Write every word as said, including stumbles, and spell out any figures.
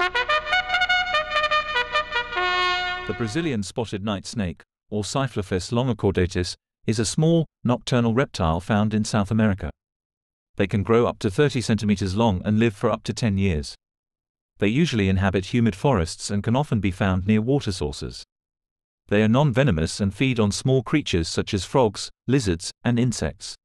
The Brazilian spotted night snake, or Siphlophis longicaudatus, is a small, nocturnal reptile found in South America. They can grow up to thirty centimeters long and live for up to ten years. They usually inhabit humid forests and can often be found near water sources. They are non-venomous and feed on small creatures such as frogs, lizards, and insects.